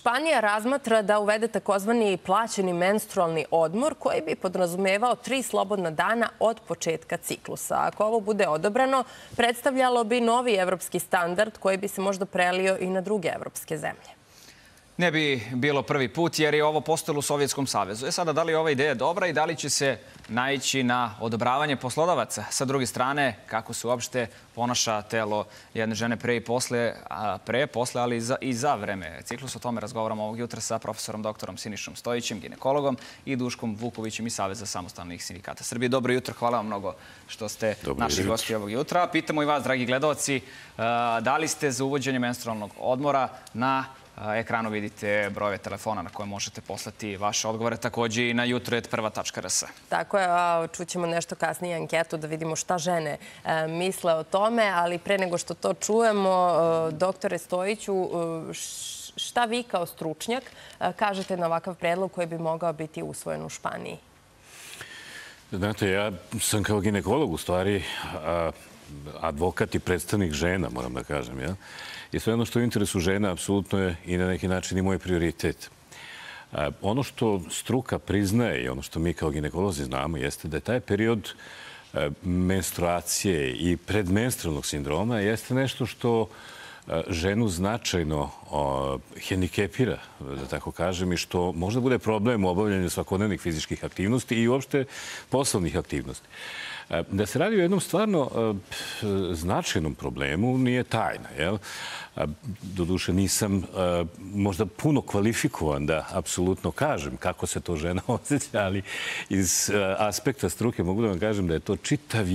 Španija razmatra da uvede takozvani plaćeni menstrualni odmor koji bi podrazumevao 3 slobodna dana od početka ciklusa. Ako ovo bude odobrano, predstavljalo bi novi evropski standard koji bi se možda prelio i na druge evropske zemlje. Ne bi bilo prvi put jer je ovo postojalo u Sovjetskom savezu. Sada, da li je ova ideja dobra i da li će se naići na odobravanje poslodavaca? Sa druge strane, kako se uopšte ponaša telo jedne žene pre i posle, ali i za vreme ciklusa. O tome razgovaramo ovog jutra sa profesorom doktorom Sinišom Stojićem, ginekologom, i Duškom Vukovićem iz Saveza samostalnih sindikata Srbije. Dobro jutro, hvala vam mnogo što ste naši gosti ovog jutra. Pitamo i vas, dragi gledaoci, da li ste za uvođenje menstrualnog odmora? Na ekranu vidite brojeve telefona na koje možete poslati vaše odgovore, takođe i na jutro@prva.rs. Tako je, čućemo nešto kasnije anketu da vidimo šta žene misle o tome, ali pre nego što to čujemo, doktore Stojiću, šta vi kao stručnjak kažete na ovakav predlog koji bi mogao biti usvojen u Španiji? Znate, ja sam kao ginekolog u stvari advokat i predstavnik žena, moram da kažem, ja? I sve ono što je u interesu žena apsolutno je i na neki način i moj prioritet. Ono što struka priznaje i ono što mi kao ginekolozi znamo jeste da je taj period menstruacije i predmenstrualnog sindroma jeste nešto što ženu značajno hendikepira, da tako kažem, i što možda bude problem u obavljanju svakodnevnih fizičkih aktivnosti i uopšte poslovnih aktivnosti. Da se radi o jednom stvarno značajnom problemu nije tajna, jel? Doduše nisam možda puno kvalifikovan da apsolutno kažem kako se to žena osjeća, ali iz aspekta struke mogu da vam kažem da je to čitav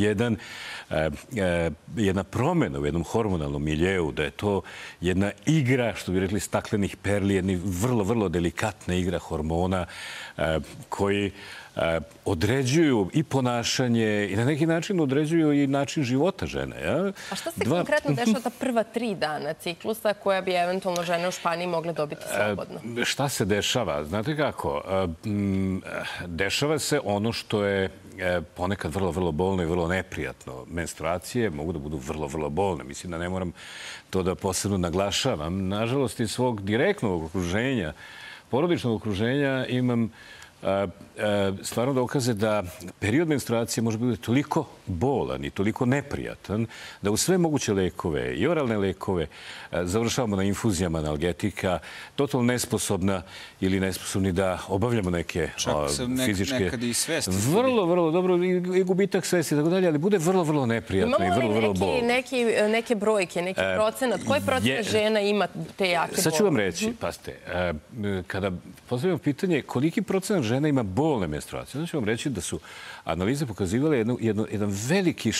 jedna promena u jednom hormonalnom miljeu, da je to jedna igra, što bi rekli, staklenih perli, jedna vrlo, vrlo delikatna igra hormona koji određuju i ponašanje i na neki način određuju i način života žene. A šta se konkretno dešava ta prva 3 dana ciklusa koja bi eventualno žene u Španiji mogle dobiti slobodno? Šta se dešava? Znate kako? Dešava se ono što je ponekad vrlo, vrlo bolno i vrlo neprijatno. Menstruacije mogu da budu vrlo, vrlo bolne. Mislim da ne moram to da posebno naglašavam. Nažalost, iz svog direktnog okruženja, porodičnog okruženja, imam stvarno dokaze da period menstruacije može biti toliko bolan i toliko neprijatan da u sve moguće lekove i oralne lekove završavamo na infuzijama analgetika, totalno nesposobna ili nesposobni da obavljamo neke fizičke... Nekad i svesti. Vrlo, vrlo dobro i gubitak svesti i tako dalje, ali bude vrlo, vrlo neprijatno i vrlo, vrlo bolno. Imamo li neke brojke, neki procenat? Koji procenat žena ima te jake bole? Sad ću vam reći, pazite, kada postavljamo pitanje koliki procenat žena ima bolne menstruacije, onda ću vam reći da su analize pokazivale jedan veliki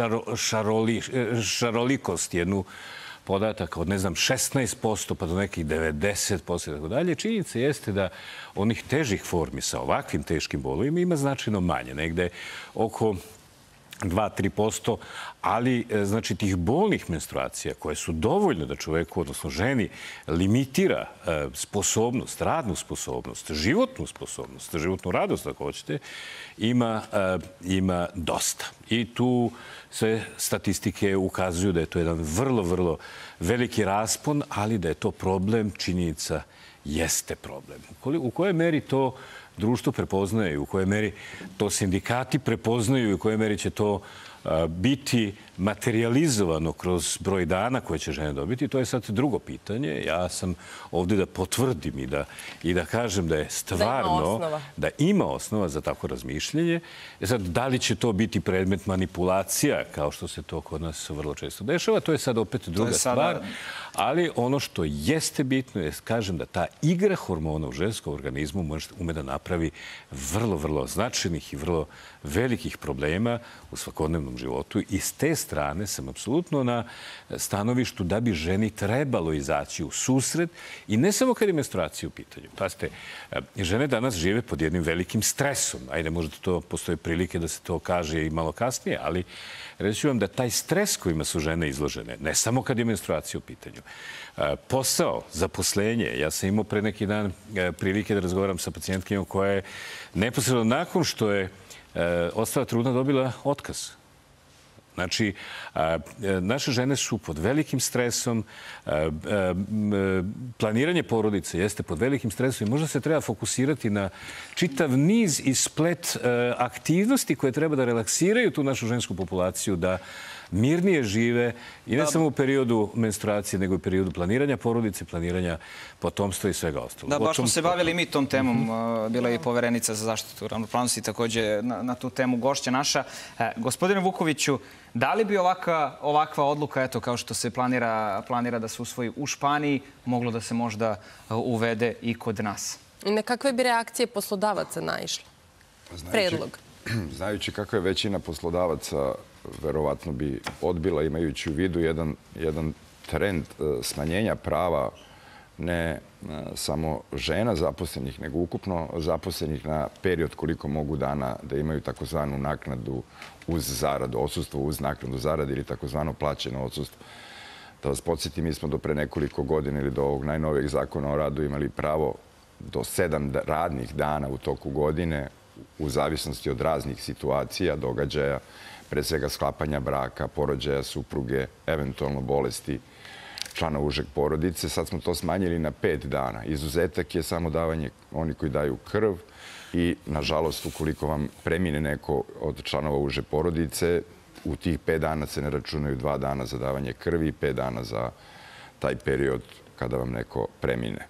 šarolikost, jednu podataka od, 16% pa do nekih 90% i tako dalje. Činjenica jeste da onih težih formi sa ovakvim teškim bolovima ima značajno manje, negde oko 2-3%, ali znači tih bolnih menstruacija koje su dovoljne da čoveku, odnosno ženi, limitira sposobnost, radnu sposobnost, životnu sposobnost, životnu radost, ako hoćete, ima dosta. I tu sve statistike ukazuju da je to jedan vrlo, vrlo veliki raspon, ali da je to problem, činjenica jeste problem. U kojoj meri to društvo prepoznaje i u kojoj meri to sindikati prepoznaju i u kojoj meri će to biti materializovano kroz broj dana koje će žene dobiti, to je sad drugo pitanje. Ja sam ovdje da potvrdim i da kažem da je stvarno, da ima osnova za tako razmišljanje. Sad, da li će to biti predmet manipulacija, kao što se to kod nas vrlo često dešava, to je sad opet druga stvar. Ali ono što jeste bitno je, kažem, da ta igra hormona u ženskom organizmu ume da napravi vrlo, vrlo značajnih i vrlo velikih problema u svakodnevnom životu. I s te strane sam apsolutno na stanovištu da bi ženi trebalo izaći u susret i ne samo kad je menstruacija u pitanju. Pazite, žene danas žive pod jednim velikim stresom. Ajde, možda to postoje prilike da se to kaže i malo kasnije, ali reći ću vam da taj stres kojima su žene izložene, ne samo kad je menstruacija u pitanju, posao, zaposlenje. Ja sam imao pre neki dan prilike da razgovaram sa pacijentkinjom koja je neposredno nakon što je ostala trudna dobila otkaz. Znači, naše žene su pod velikim stresom, planiranje porodice jeste pod velikim stresom i možda se treba fokusirati na čitav niz i splet aktivnosti koje treba da relaksiraju tu našu žensku populaciju, da mirnije žive i ne samo u periodu menstruacije, nego i u periodu planiranja porodice, planiranja potomstva i svega ostalog. Da, baš smo se bavili mi tom temom. Bila je i poverenica za zaštitu ravnopravnosti također na tu temu gošća naša. Gospodine Vukoviću, da li bi ovakva odluka, eto, kao što se planira da se usvoji u Španiji, moglo da se možda uvede i kod nas? I na kakve bi reakcije poslodavaca naišle? Predlog. Znajući kakva je većina poslodavaca, verovatno bi odbila, imajući u vidu jedan trend smanjenja prava ne samo žena zaposlenih, nego ukupno zaposlenih na period koliko mogu dana da imaju takozvanu naknadu uz zaradu, odsustvo uz naknadu zarade ili takozvano plaćeno odsustvo. Da vas podsjetim, mi smo do pre nekoliko godina ili do ovog najnovijeg zakona o radu imali pravo do 7 radnih dana u toku godine u zavisnosti od raznih situacija, događaja, pre svega sklapanja braka, porođaja supruge, eventualno bolesti člana užeg porodice. Sad smo to smanjili na 5 dana. Izuzetak je samo davanje oni koji daju krv i, nažalost, ukoliko vam premine neko od članova uže porodice, u tih 5 dana se ne računaju 2 dana za davanje krvi i 5 dana za taj period kada vam neko premine.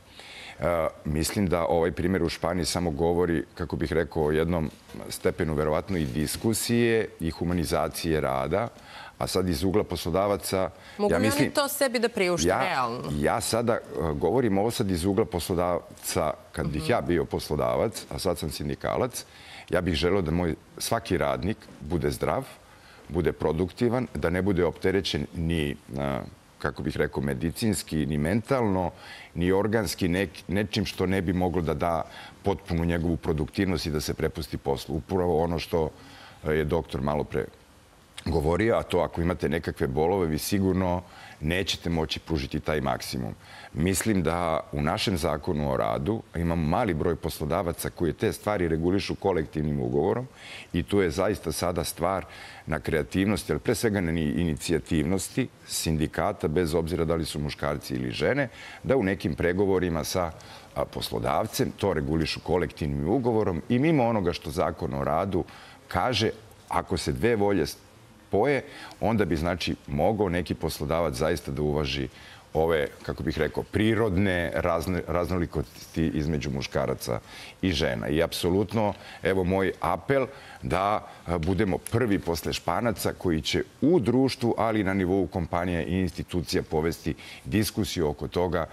Mislim da ovaj primjer u Španiji samo govori, kako bih rekao, o jednom stepenu verovatno i diskusije i humanizacije rada, a sad iz ugla poslodavaca... Mogu li oni to sebi da priušte realno? Ja sada govorim ovo sad iz ugla poslodavca, kad bih ja bio poslodavac, a sad sam sindikalac, ja bih želeo da moj svaki radnik bude zdrav, bude produktivan, da ne bude opterećen ni, kako bih rekao, medicinski, ni mentalno, ni organski, nečim što ne bi moglo da da potpunu njegovu produktivnost i da se prepusti poslu. Upravo ono što je doktor malo pre govorio, a to ako imate nekakve bolove, vi sigurno nećete moći pružiti taj maksimum. Mislim da u našem zakonu o radu imamo mali broj poslodavaca koji te stvari regulišu kolektivnim ugovorom i tu je zaista sada stvar na kreativnosti, ali pre svega na inicijativnosti sindikata, bez obzira da li su muškarci ili žene, da u nekim pregovorima sa poslodavcem to regulišu kolektivnim ugovorom i mimo onoga što zakon o radu kaže, ako se dve volje spoje, onda bi, znači, mogao neki poslodavac zaista da uvaži ove, kako bih rekao, prirodne raznolikosti između muškaraca i žena. I apsolutno, evo moj apel da budemo prvi posle Španaca koji će u društvu, ali i na nivou kompanija i institucija povesti diskusiju oko toga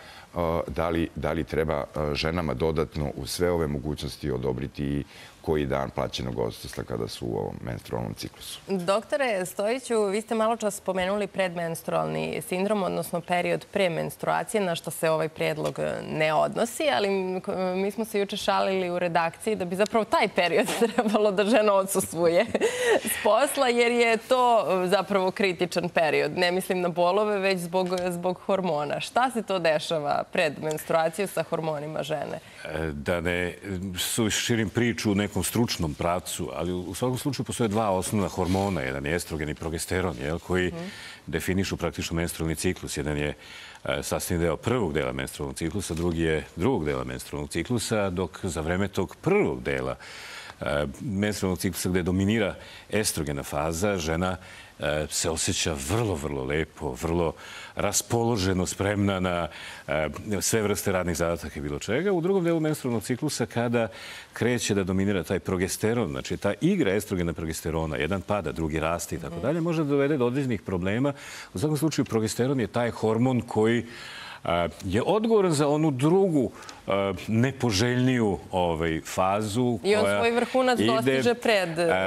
da li treba ženama dodatno u sve ove mogućnosti odobriti i koji dan plaćenog odsustva kada su u ovom menstrualnom ciklusu. Doktore Stojiću, vi ste malo čas spomenuli predmenstrualni sindrom, odnosno period premenstruacije, na što se ovaj prijedlog ne odnosi, ali mi smo se juče šalili u redakciji da bi zapravo taj period trebalo da žena odsustvuje s posla, jer je to zapravo kritičan period. Ne mislim na bolove, već zbog hormona. Šta se to dešava pred menstruaciju sa hormonima žene? Da ne širim priču u nekom stručnom pravcu, ali u svakom slučaju postoje dva osnovna hormona. Jedan je estrogen i progesteron, koji definišu praktično menstrualni ciklus. Jedan je sastavni deo prvog dela menstrualnog ciklusa, drugi je drugog dela menstrualnog ciklusa, dok za vreme tog prvog dela menstrualnog ciklusa gde dominira estrogena faza, žena se osjeća vrlo, vrlo lepo, vrlo raspoloženo, spremna na sve vrste radnih zadataka i bilo čega. U drugom delu menstrualnog ciklusa, kada kreće da dominira taj progesteron, znači ta igra estrogena progesterona, jedan pada, drugi raste i tako dalje, može da dovede do određenih problema. U svakom slučaju, progesteron je taj hormon koji je odgovoran za onu drugu nepoželjniju fazu. I on svoj vrhunac dostiže pred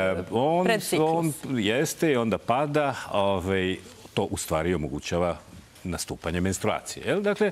ciklus. On jeste i onda pada. To u stvari omogućava nastupanje menstruacije. Dakle,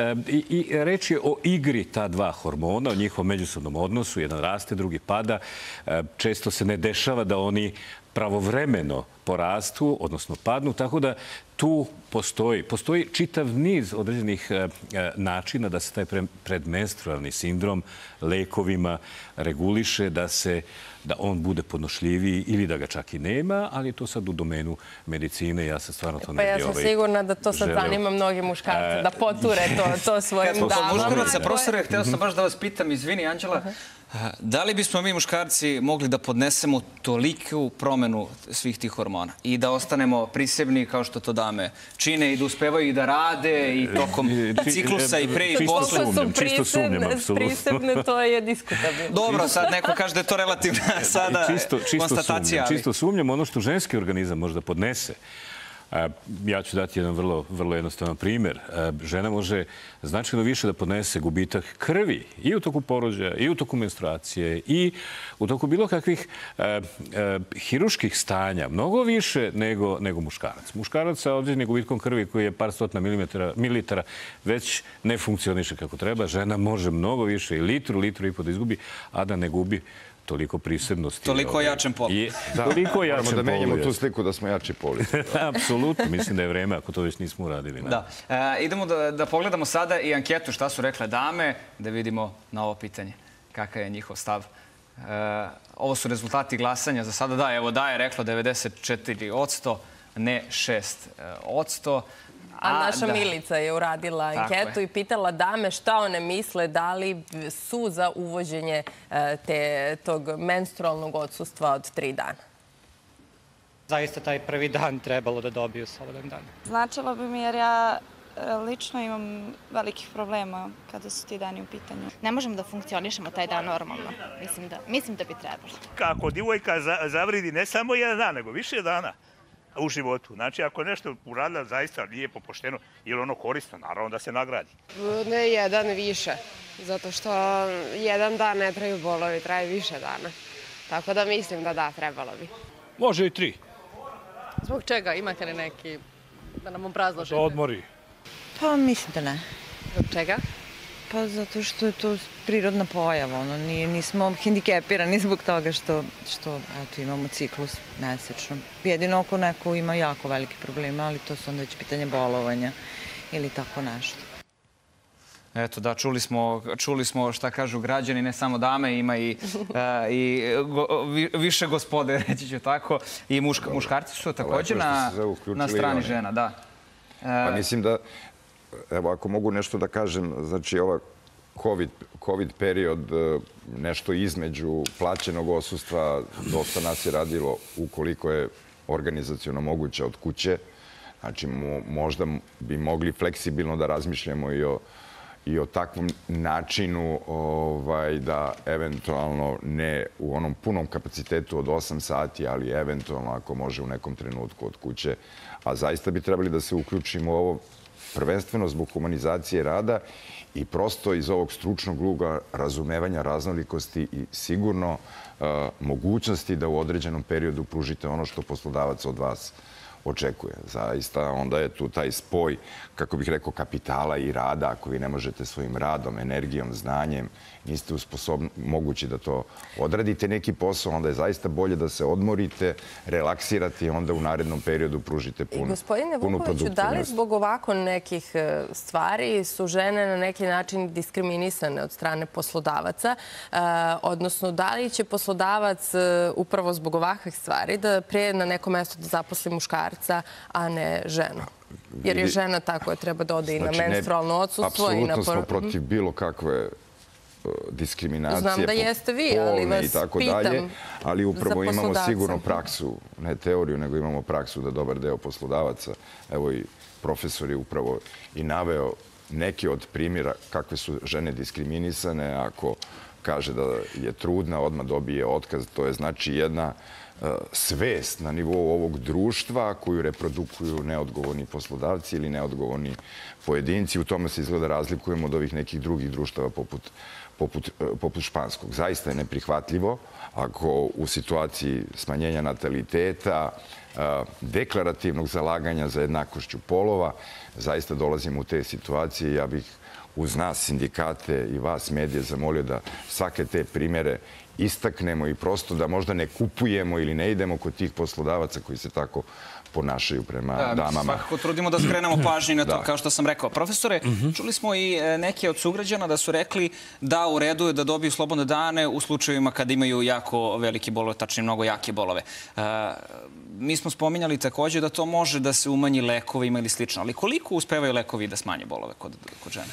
i reč je o igri ta dva hormona, o njihovom međusobnom odnosu. Jedan raste, drugi pada. Često se ne dešava da oni pravovremeno porastu, odnosno padnu, tako da tu postoji čitav niz određenih načina da se taj predmenstrualni sindrom lekovima reguliše, da on bude podnošljiviji ili da ga čak i nema, ali to sad u domenu medicine. Ja sam stvarno to ne bi ja sam sigurna da to sad zanima mnogi muškarci, da poture to svojim damama. Kod muškaraca, profesore, htio sam baš da vas pitam, izvini, Anđela, da li bismo mi muškarci mogli da podnesemo toliku promenu svih tih hormona i da ostanemo prisebni kao što to dame čine i da uspevaju i da rade i tokom ciklusa i pre i posle? Čisto sumnjam, apsolutno. Prisebne, to je diskutabilno. Dobro, sad neko kaže da je to relativna sada konstatacija. Čisto sumnjam ono što ženski organizam može da podnese. Ja ću dati jedan vrlo jednostavan primjer. Žena može značajno više da podnese gubitak krvi i u toku porođaja, i u toku menstruacije, i u toku bilo kakvih hiruških stanja. Mnogo više nego muškarac. Muškarac sa određenim gubitkom krvi koji je par stotina mililitara već ne funkcioniše kako treba. Žena može mnogo više, i litru i po da izgubi, a da ne gubi toliko prisebnosti. Toliko jačem polu. Toliko jačem polu. Moramo da menjamo tu sliku da smo jači poli. Apsolutno. Mislim da je vreme ako to već nismo uradili. Da. Idemo da pogledamo sada i anketu šta su rekle dame, da vidimo na ovo pitanje kakav je njihov stav. Ovo su rezultati glasanja za sada. Da, evo da je reklo 94%, ne 6%. A naša Milica je uradila anketu i pitala dame šta one misle, da li su za uvođenje tog menstrualnog odsustva od 3 dana. Zaista taj prvi dan trebalo da dobiju slobodan dan. Značilo bi mi jer ja lično imam velikih problema kada su ti dani u pitanju. Ne možemo da funkcionišemo taj dan normalno. Mislim da bi trebalo. Kako divojka zavridi ne samo jedan dan, nego više dana u životu. Znači, ako nešto uradila zaista lijepo, pošteno, ili ono korisno, naravno da se nagradi. Ne jedan više, zato što jedan dan ne traju bolovi, traje više dana. Tako da mislim da trebalo bi. Može i 3. Zbog čega? Imate li neki, da nam obrazložite? Da odmori. Pa mislim da ne. Zbog čega? Pa zato što je to prirodna pojava. Nismo hendikepirani zbog toga što imamo ciklus mesečno. Jedino ako neko ima jako velike probleme, ali to su onda već pitanje bolovanja ili tako nešto. Eto da, čuli smo šta kažu građani, ne samo dame, ima i više gospode, reći ću tako. I muškarci su također na strani žena, da. Pa mislim da, evo ako mogu nešto da kažem, znači ova COVID period, nešto između plaćenog odsustva, dosta nas je radilo ukoliko je organizaciono moguće od kuće. Znači možda bi mogli fleksibilno da razmišljamo i o takvom načinu da eventualno ne u onom punom kapacitetu od 8 sati, ali eventualno ako može u nekom trenutku od kuće. A zaista bi trebali da se uključimo u ovo prvenstveno zbog humanizacije rada i prosto iz ovog stručnog ugla razumevanja raznolikosti i sigurno mogućnosti da u određenom periodu pružite ono što poslodavac od vas očekuje. Zaista onda je tu taj spoj, kako bih rekao, kapitala i rada. Ako vi ne možete svojim radom, energijom, znanjem, niste mogući da to odradite neki posao, onda je zaista bolje da se odmorite, relaksirate i onda u narednom periodu pružite punu produktivnost. Gospodine Vukoviću, da li zbog ovako nekih stvari su žene na neki način diskriminisane od strane poslodavaca? Odnosno, da li će poslodavac upravo zbog ovakvih stvari da prije na neko mesto da zaposli muškarca, a ne ženu? Jer je žena ta koja treba da ode i na menstrualno odsustvo i na... Apsolutno smo protiv bilo kakve diskriminacije. Znam da jeste vi, ali vas pitam. Ali upravo imamo sigurno praksu, ne teoriju, nego imamo praksu da dobar deo poslodavaca, evo i profesor je upravo i naveo neke od primjera kakve su žene diskriminisane. Ako kaže da je trudna, odmah dobije otkaz. To je znači jedna svest na nivou ovog društva koju reprodukuju neodgovorni poslodavci ili neodgovorni pojedinci. U tome se izgleda razlikujemo od ovih nekih drugih društava poput španskog. Zaista je neprihvatljivo ako u situaciji smanjenja nataliteta, deklarativnog zalaganja za jednakošću polova, zaista dolazimo u te situacije. Ja bih uz nas, sindikate i vas, medije, zamolio da svake te primjere istaknemo i prosto da možda ne kupujemo ili ne idemo kod tih poslodavaca koji se tako ponašaju prema damama. Svakako trudimo da skrenemo pažnju na to, kao što sam rekao. Profesore, čuli smo i neke od sugrađana da su rekli da u redu je da dobiju slobodne dane u slučajevima kada imaju jako velike bolove, tačnije mnogo jake bolove. Mi smo spominjali također da to može da se umanji lekovima ili slično, ali koliko uspevaju lekovi da smanje bolove kod žene?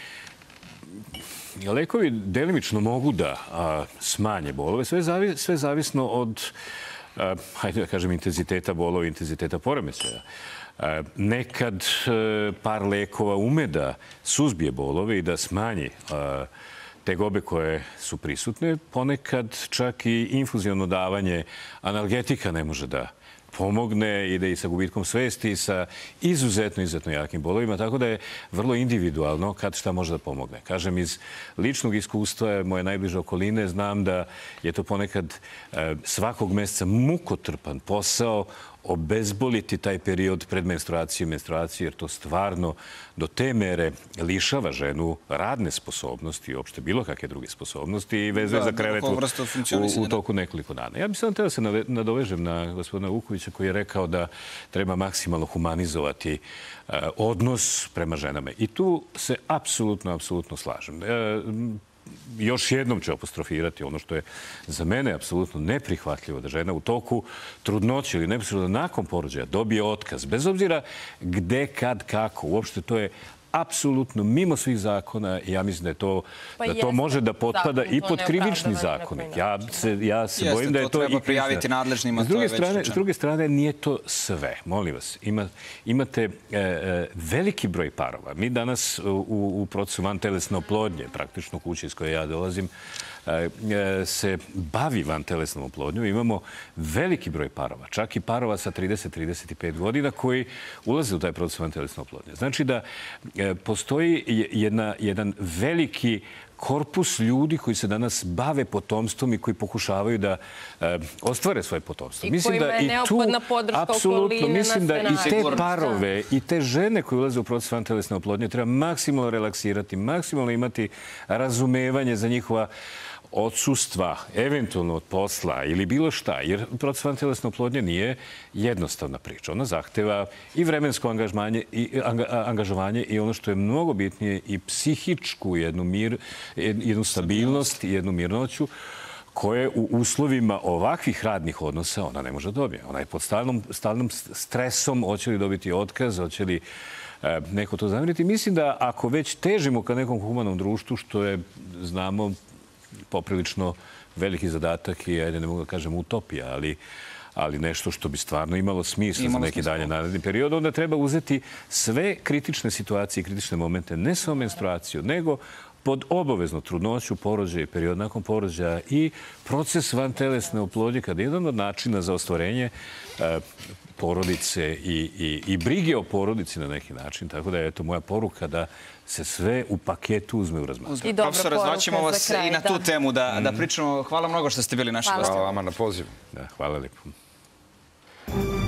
Lekovi delimično mogu da smanje bolove, sve zavisno od, hajde da kažem, intenziteta bolova, intenziteta poremećaja. Nekad par lekova ume da suzbije bolove i da smanji tegobe koje su prisutne. Ponekad čak i infuziono davanje analgetika ne može da pomogne, ide i sa gubitkom svesti i sa izuzetno jakim bolovima, tako da je vrlo individualno kad šta može da pomogne. Kažem, iz ličnog iskustva moje najbliže okoline znam da je to ponekad svakog meseca mukotrpan posao obezboliti taj period pred menstruacijom, jer to stvarno do te mere lišava ženu radne sposobnosti i uopšte bilo kakve druge sposobnosti i vezuje za krevet u toku nekoliko dana. Ja bih samo htio da se nadovežem na gospodina Vukovića koji je rekao da treba maksimalno humanizovati odnos prema ženama. I tu se apsolutno slažem. Još jednom ću apostrofirati ono što je za mene apsolutno neprihvatljivo da žena u toku trudnoće ili neposredno nakon porođaja dobije otkaz. Bez obzira gde, kad, kako. Uopšte to je apsolutno mimo svih zakona i ja mislim da to može da potpada i pod krivični zakonik. Ja se bojim da je to i treba prijaviti nadležnima. S druge strane, nije to sve. Molim vas, imate veliki broj parova. Mi danas u procesu vantelesne oplodnje, praktično kuće iz koje ja dolazim, se bavi vantelesnom oplodnjom. Imamo veliki broj parova, čak i parova sa 30-35 godina koji ulaze u taj proces vantelesne oplodnje. Znači da postoji jedan veliki korpus ljudi koji se danas bave potomstvom i koji pokušavaju da ostvare svoje potomstvo. I kojima je neophodna podrška okoline na sve načine. Mislim da i te parove i te žene koje ulaze u proces vantelesne oplodnje treba maksimalno relaksirati, maksimalno imati razumevanje za njihova odsustva, eventualno od posla ili bilo šta, jer proces vantelesne oplodnje nije jednostavna priča. Ona zahteva i vremensko angažovanje i ono što je mnogo bitnije i psihičku jednu stabilnost i jednu mirnoću koje u uslovima ovakvih radnih odnosa ona ne može dobiti. Ona je pod stalnom stresom, hoće li dobiti otkaz, hoće li neko to zameriti. Mislim da ako već težimo ka nekom humanom društvu, što je, znamo, poprilično veliki zadatak i, ajde, ne mogu da kažem utopija, ali nešto što bi stvarno imalo smisla za neki dalje naredni period, onda treba uzeti sve kritične situacije i kritične momente, ne samo menstruaciju, nego pod obavezno trudnoću, porođaj, period nakon porođaja i proces vantelesne oplodnje, kada je jedan od načina za ostvarenje porodice i brige o porodici na neki način. Tako da je to moja poruka da se sve u paketu uzme u razmatranje. Profesore, zvaćemo vas i na tu temu da pričamo. Hvala mnogo što ste bili naši gosti. Hvala vama na pozivu. Hvala lijepo.